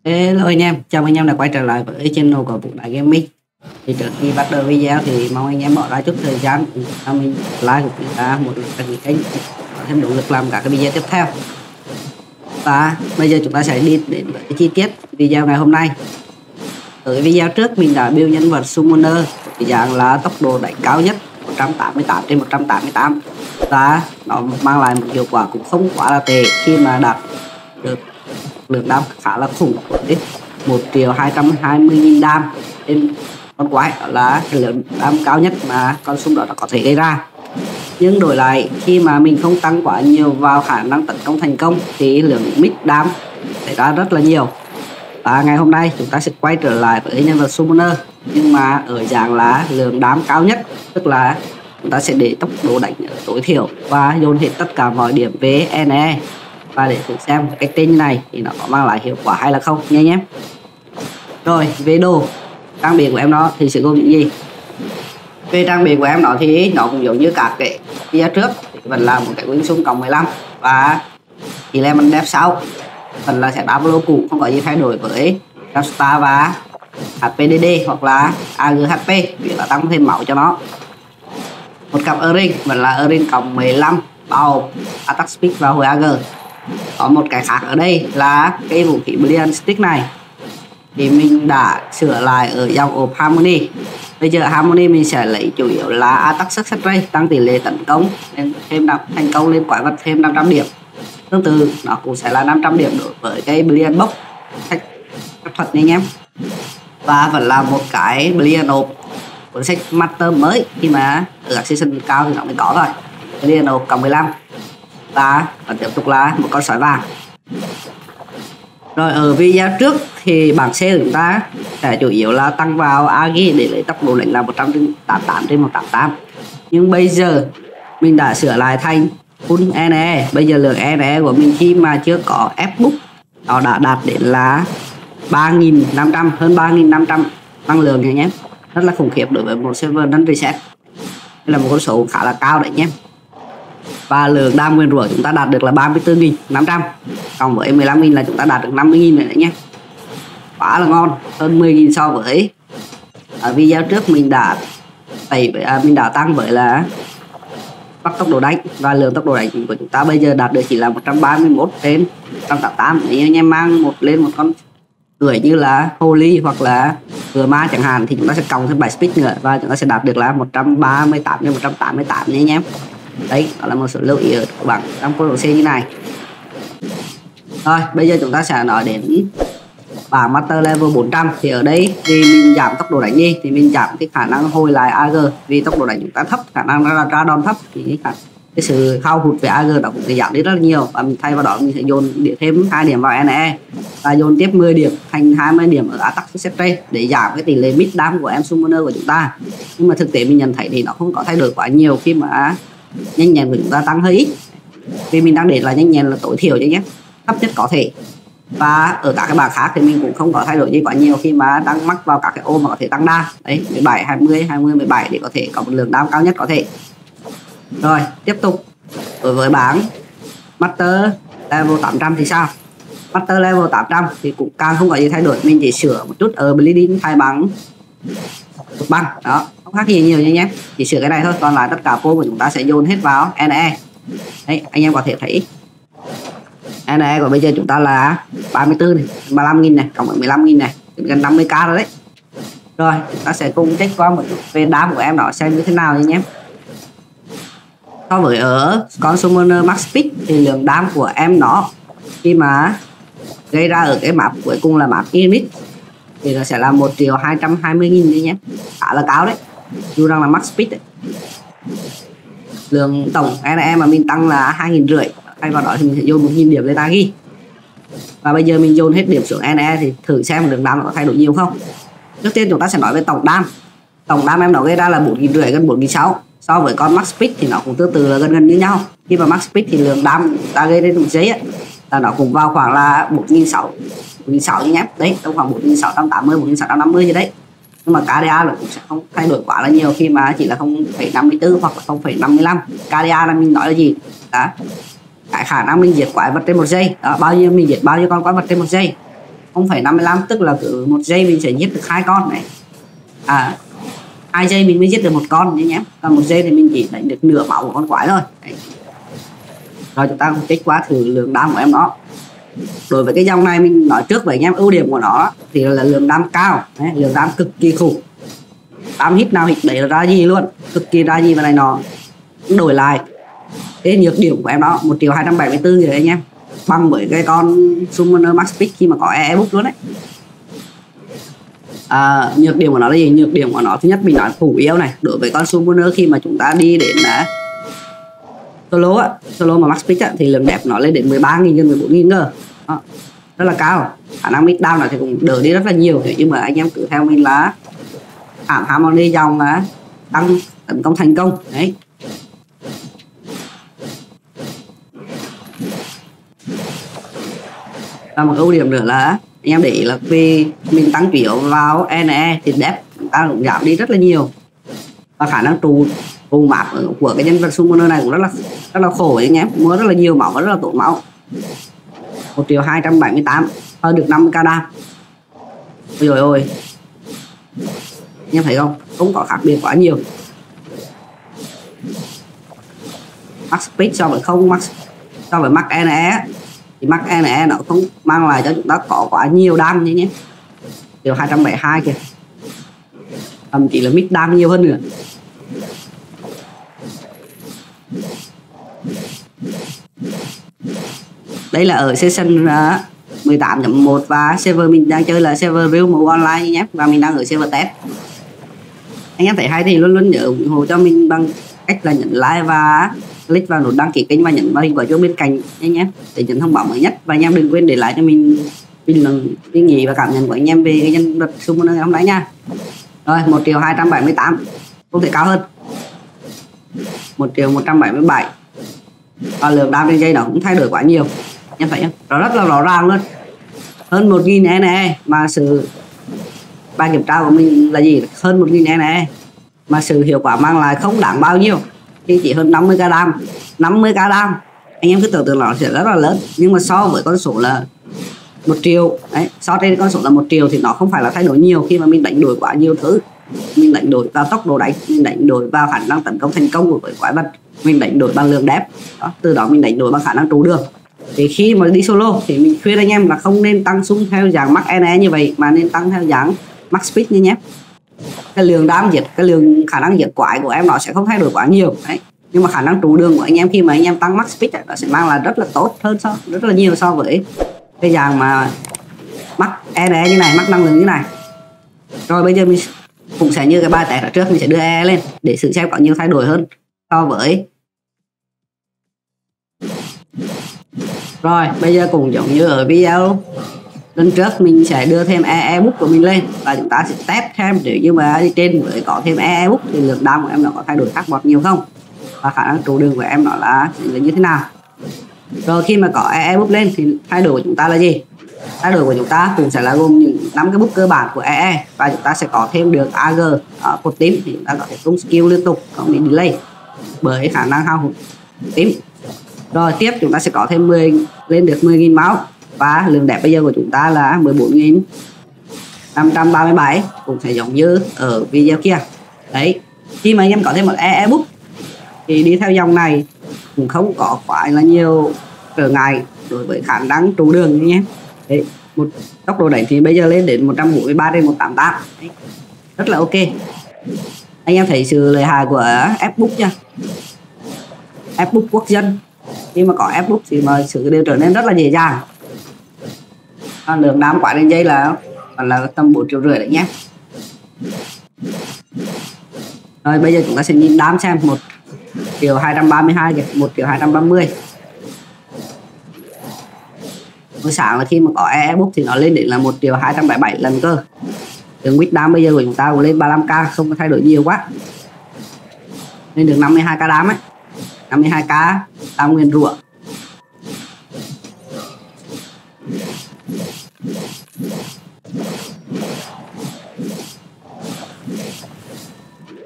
Hello anh em, chào anh em đã quay trở lại với channel của Vũ Đại Gaming. Thì trước khi bắt đầu video thì mong anh em bỏ ra chút thời gian cho mình like của chúng ta một lượt đăng ký kênh có thêm động lực làm các cái video tiếp theo. Và bây giờ chúng ta sẽ đi đến với chi tiết video ngày hôm nay. Ở cái video trước mình đã build nhân vật Summoner cái dạng là tốc độ đánh cao nhất 188/188 và nó mang lại một hiệu quả cũng không quá là tệ khi mà đạt được lượng đam khá là khủng đến 1.220.000 đam trên con quái, đó là lượng đam cao nhất mà con súng đó nó có thể gây ra. Nhưng đổi lại khi mà mình không tăng quá nhiều vào khả năng tấn công thành công thì lượng mid đam xảy ra rất là nhiều. Và ngày hôm nay chúng ta sẽ quay trở lại với nhân vật Summoner nhưng mà ở dạng là lượng đam cao nhất, tức là chúng ta sẽ để tốc độ đánh ở tối thiểu và dồn hết tất cả mọi điểm về NE và để thử xem cái tên này thì nó có mang lại hiệu quả hay là không nha nhé. Rồi về đồ trang bị của em nó thì sẽ gồm những gì? Về trang bị của em nó thì nó cũng giống như các cái video trước, vẫn là một cái wing súng cộng 15 và Element Depth 6, phần là sẽ đáp lô cũ, không có gì thay đổi với Star và HPDD hoặc là AGHP, vì là tăng thêm máu cho nó. Một cặp earring vẫn là earring cộng 15 bao attack speed và hồi AG. Có một cái khác ở đây là cái vũ khí Brilliant Stick này thì mình đã sửa lại ở dòng ốp Harmony. Bây giờ Harmony mình sẽ lấy chủ yếu là attack success rate, tăng tỷ lệ tấn công lên thêm thành công lên quái vật thêm 500 điểm. Tương tự nó cũng sẽ là 500 điểm đối với cái Brilliant Box phép thuật nha anh em. Và vẫn là một cái Brilliant ốp cuốn sách Master mới, khi mà ở các season cao thì nó mới có rồi. Brilliant ốp cộng 15 và tiếp tục là một con sói vàng. Rồi ở video trước thì bảng xe của chúng ta sẽ chủ yếu là tăng vào Agi để lấy tốc độ đánh là 188/188. Nhưng bây giờ mình đã sửa lại thành full NE. Bây giờ lượng NE của mình khi mà chưa có F-book nó đã đạt đến là 3.500, hơn 3.500 năng lượng nha nhé. Rất là khủng khiếp đối với một server nâng reset. Đây là một con số khá là cao đấy nhé. Và lượng đam nguyên rủa chúng ta đạt được là 34.500, cộng với 15.000 là chúng ta đạt được 50.000 rồi đấy nhé. Quá là ngon, hơn 10.000 so với ở video trước mình đã tăng với là bắt tốc độ đánh, và lượng tốc độ đánh của chúng ta bây giờ đạt được chỉ là 131/188. Nếu anh em mang lên một con cười như là Holy hoặc là vừa ma chẳng hạn thì chúng ta sẽ cộng thêm 7 speed nữa và chúng ta sẽ đạt được là 138/188 nha anh em. Đấy, đó là một số lưu ý ở bảng trong cô đồ C như này. Rồi bây giờ chúng ta sẽ nói đến bảng Master level 400. Thì ở đây vì mình giảm tốc độ đánh đi thì mình giảm cái khả năng hồi lại AG, vì tốc độ đánh chúng ta thấp, khả năng ra đòn thấp thì cái sự hao hụt về AG nó cũng giảm đi rất là nhiều. Và mình thay vào đó mình sẽ dồn thêm 2 điểm vào NE và dồn tiếp 10 điểm thành 20 điểm ở attack success rate để giảm cái tỷ lệ mid đam của em Summoner của chúng ta. Nhưng mà thực tế mình nhận thấy thì nó không có thay đổi quá nhiều khi mà nhanh nhẹn của chúng ta tăng hơi ít, vì mình đang để là nhanh nhẹn là tối thiểu chứ nhé, thấp nhất có thể. Và ở các cái bảng khác thì mình cũng không có thay đổi gì quá nhiều khi mà đang mắc vào các cái ô mà có thể tăng đam đấy, 17 20 20 17 để có thể có một lượng đam cao nhất có thể. Rồi tiếp tục đối với bảng Master level 800 thì sao? Master level 800 thì cũng càng không có gì thay đổi, mình chỉ sửa một chút ở bleeding thay bằng cực băng đó, không khác gì nhiều nha nhé, chỉ sửa cái này thôi. Còn lại tất cả cô của chúng ta sẽ dồn hết vào NE. Đấy anh em có thể thấy NE của bây giờ chúng ta là 34 này, 35.000 này, cộng với 15.000 này, gần 50k rồi đấy. Rồi chúng ta sẽ cùng check qua một chút về đam của em nó xem như thế nào nha nhé. So với ở con Summoner Max Speed thì lượng đam của em nó khi mà gây ra ở cái map cuối cùng là map Init thì nó sẽ là 1.220.000 nhé, khá là cao đấy, dù rằng là Max Speed đấy. Lượng tổng NE mà mình tăng là 2.500, thay vào đó thì mình sẽ dồn 1.000 điểm lên Agi. Và bây giờ mình dồn hết điểm xuống NE thì thử xem lượng đam nó có thay đổi nhiều không. Trước tiên chúng ta sẽ nói về tổng đam. Tổng đam em nó gây ra là 4.500, gần 4.600. So với con Max Speed thì nó cũng tương tự là gần như nhau. Khi mà Max Speed thì lượng đam ta gây lên một giây ấy, là nó cũng vào khoảng là 4.600 nhé. Đấy, trong khoảng 4.680, 4.650 gì đấy. Nhưng mà KDA là cũng sẽ không thay đổi quá là nhiều khi mà chỉ là 0.54 hoặc là 0.55. KDA là mình nói là gì? Đó. Cái khả năng mình diệt quái vật trên một giây. Đó, bao nhiêu mình diệt bao nhiêu con quái vật trên một giây. 0,55, tức là cứ 1 giây mình sẽ giết được 2 con này. 2 giây mình mới giết được 1 con nhé. Còn 1 giây thì mình chỉ đánh được nửa máu của con quái thôi. Đấy. Rồi chúng ta cùng kích qua thử lượng đam của em nó. Đối với cái dòng này mình nói trước với anh em ưu điểm của nó thì là lượng đam cao. Đấy, lượng đam cực kỳ khủng. Đam hit nào hit đấy là ra gì luôn, cực kỳ ra gì và này nó. Đổi lại cái nhược điểm của em đó 1.274.000 rồi anh em, bằng với cái con Summoner Max Speed khi mà có e-book luôn đấy. Nhược điểm của nó là gì? Nhược điểm của nó thứ nhất mình nói thủ yếu này, đối với con Summoner khi mà chúng ta đi đến solo mà Max Speed thì lượng đẹp nó lên đến 13.000 gần 14.000 cơ. Đó, rất là cao. Khả năng mid down này thì cũng đỡ đi rất là nhiều, nhưng mà anh em cứ theo mình là Harmony dòng là tăng tấn công thành công đấy. Và một ưu điểm nữa là anh em để ý là vì mình tăng chủ yếu vào NE thì depth chúng ta cũng giảm đi rất là nhiều, và khả năng trù map của cái nhân vật Summoner này cũng rất là khổ anh em, mua rất là nhiều máu và rất là tốn máu. 1.278 hơn được 50k đam. Ôi ôi anh em thấy không, không có khác biệt quá nhiều. Max Speed so với không Max so với Max NE thì Max NE nó không mang lại cho chúng ta có quá nhiều đam nhé. Điều 272 kìa, thậm chí là mid đam nhiều hơn nữa. Đây là ở session 18.1 và server mình đang chơi là server Real Mode Online nhé, và mình đang ở server test. Anh em thấy hay thì luôn luôn nhớ ủng hộ cho mình bằng cách là nhấn like và click vào nút đăng ký kênh và nhấn vào hình quả chuông bên cạnh anh em để nhận thông báo mới nhất. Và anh em đừng quên để lại cho mình bình luận suy nghĩ và cảm nhận của anh em về cái nhân vật Summoner hôm nay nha. Rồi 1.278 không thể cao hơn, 1.177. và lượng đam trên dây nó cũng thay đổi quá nhiều, em thấy không? Nó rất là rõ ràng luôn, hơn 1.000 NE mà sự bài kiểm tra của mình là gì, hơn 1.000 NE mà sự hiệu quả mang lại không đáng bao nhiêu, thì chỉ hơn 50k đam. 50k đam anh em cứ tưởng tượng nó sẽ rất là lớn, nhưng mà so với con số là 1 triệu đấy, so trên con số là 1 triệu thì nó không phải là thay đổi nhiều, khi mà mình đánh đổi quá nhiều thứ. Mình đánh đổi vào tốc độ đánh, mình đánh đổi vào khả năng tấn công thành công của quái vật, mình đánh đổi bằng lượng đẹp đó, từ đó mình đánh đổi bằng khả năng trụ đường. Thì khi mà đi solo thì mình khuyên anh em là không nên tăng súng theo dạng Max NE như vậy, mà nên tăng theo dạng Max Speed như nhé. Cái lượng đam giết, cái lượng khả năng giết quái của em nó sẽ không thay đổi quá nhiều đấy, nhưng mà khả năng trụ đường của anh em khi mà anh em tăng Max Speed nó sẽ mang lại rất là tốt hơn, rất là nhiều so với cái dạng mà Max NE như này, Max năng lượng như này. Rồi bây giờ mình cũng sẽ như cái bài test ở trước, mình sẽ đưa E lên để sự xem có nhiều thay đổi hơn so với. Rồi bây giờ cũng giống như ở video lần trước, mình sẽ đưa thêm e-book của mình lên và chúng ta sẽ test xem nếu như mà đi trên với có thêm e-book thì lượng đam của em nó có thay đổi khác bọt nhiều không, và khả năng trụ đường của em nó là như thế nào. Rồi khi mà có e-book lên thì thay đổi của chúng ta là gì? Thay đổi của chúng ta cũng sẽ là gồm những 5 cái book cơ bản của EE, và chúng ta sẽ có thêm được AG ở cột tím thì chúng ta có thể tung skill liên tục không bị delay bởi khả năng hao hụt tím. Rồi tiếp chúng ta sẽ có thêm lên được 10.000 máu, và lượng đẹp bây giờ của chúng ta là 14.537, cũng sẽ giống như ở video kia. Đấy, khi mà anh em có thêm một e-book thì đi theo dòng này cũng không có quá là nhiều trở ngại đối với khả năng trụ đường nhé. Đấy, một tốc độ đánh thì bây giờ lên đến 143/188. Đấy, rất là ok. Anh em thấy sự lợi hại của F-book nha, F-book quốc dân. Khi mà có F-book thì mà sự đều trở nên rất là dễ dàng. Lượng đam quả trên dây là tầm 4,5 triệu đấy nhé. Rồi bây giờ chúng ta sẽ nhìn đam xem 1.232 kìa, 1.230. Buổi sáng là khi mà có e-book thì nó lên đến là 1.277 lần cơ. Đường quýt đam bây giờ của chúng ta cũng lên 35k, không có thay đổi nhiều quá, lên được 52k đam ấy, 52k đam nguyên rủa.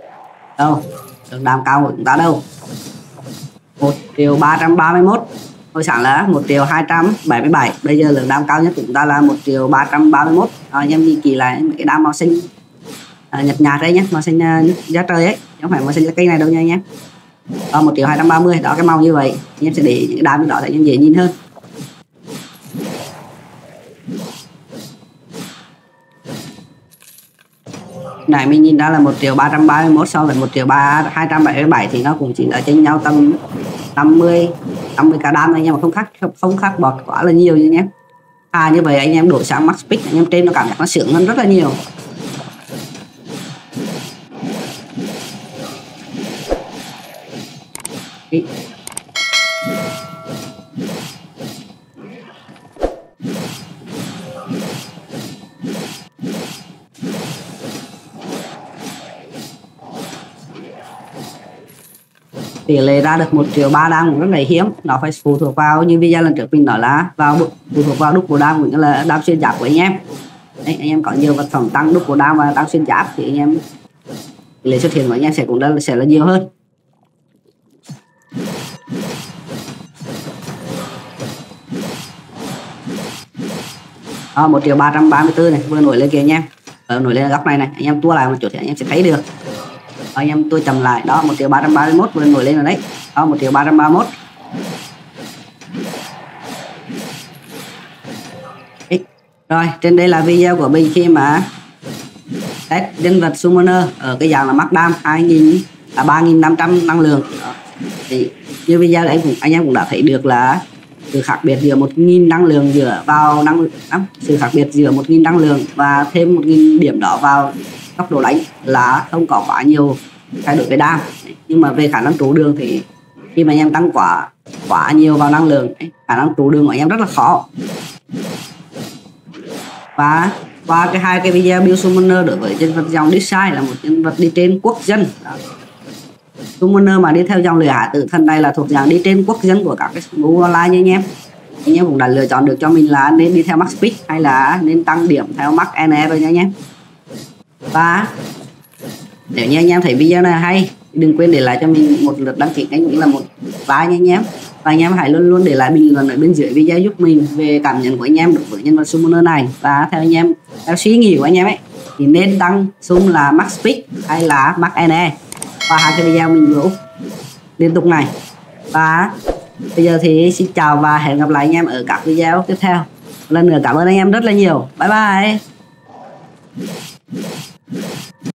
Đâu, đường đam cao của chúng ta đâu, 1.331, hồi sáng là 1.277.000, bây giờ lượng đam cao nhất của chúng ta là 1.331.000. Anh em nhìn kỹ lại cái đam màu xanh nhật nhạt đấy nhé, màu xanh giá trời ấy, không phải màu xanh lá cây này đâu nha anh em. 1.230.000 đó, cái màu như vậy anh em sẽ để những đam như đó để anh em dễ nhìn hơn. Này mình nhìn ra là 1.331.000 so với 1.277.000 thì nó cũng chỉ là chênh nhau tầm 50 cả đam anh em, mà không khác bọt quá là nhiều như nhé. Như vậy anh em đổi sang Max Peak, anh em trên nó cảm giác nó sướng hơn rất là nhiều. Tỷ lệ ra được 1.300.000 đam cũng rất là hiếm, nó phải phụ thuộc vào như video lần trước mình nói là phụ thuộc vào đúc của đam cũng như là đam xuyên giáp của anh em. Đấy, anh em có nhiều vật phẩm tăng đúc của đam và đam xuyên giáp thì anh em tỷ lệ xuất hiện của anh em sẽ là nhiều hơn. Đó, 1.334.000 này vừa nổi lên kìa anh em, nổi lên góc này này, anh em tua lại một chút thì anh em sẽ thấy được. Anh em tôi chậm lại, đó 1.331.000 vừa nổi lên rồi đấy, đó 1.331.000. Rồi trên đây là video của mình khi mà test nhân vật Summoner ở cái dạng là Max Đam 3.500 năng lượng. Thì như video anh em cũng đã thấy được là sự khác biệt giữa 1.000 năng lượng sự khác biệt giữa 1.000 năng lượng và thêm 1.000 điểm đó vào tốc độ đánh là không có quá nhiều thay đổi về đam. Nhưng mà về khả năng trụ đường thì khi mà anh em tăng quá nhiều vào năng lượng, khả năng trụ đường của anh em rất là khó. Và qua hai cái video build Summoner đối với nhân vật dòng Deicide là một nhân vật đi trên quốc dân. Summoner mà đi theo dòng lửa hải tử thần này là thuộc dạng đi trên quốc dân của các cái mũ online như anh em. Anh em cũng đã lựa chọn được cho mình là nên đi theo Max Peak hay là nên tăng điểm theo Max NE rồi nha anh em. Và nếu như anh em thấy video này hay, đừng quên để lại cho mình một lượt đăng ký kênh cũng là một like nha anh em. Và anh em hãy luôn luôn để lại bình luận ở bên dưới video giúp mình về cảm nhận của anh em đối với nhân vật Summoner này. Và theo anh em, theo suy nghĩ của anh em ấy, thì nên tăng sum là Max Peak hay là Max NE qua hai cái video mình vừa liên tục này. Và bây giờ thì xin chào và hẹn gặp lại anh em ở các video tiếp theo. Một lần nữa cảm ơn anh em rất là nhiều. Bye bye.